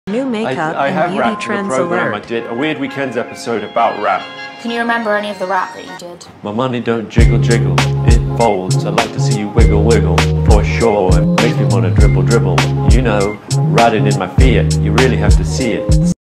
New makeup I have and beauty rapped in a trends program. I alert. did a Weird Weekends episode about rap. Can you remember any of the rap that you did? My money don't jiggle jiggle, it folds. I like to see you wiggle wiggle, for sure. It makes me wanna dribble dribble. You know, riding in my Fiat, you really have to see it.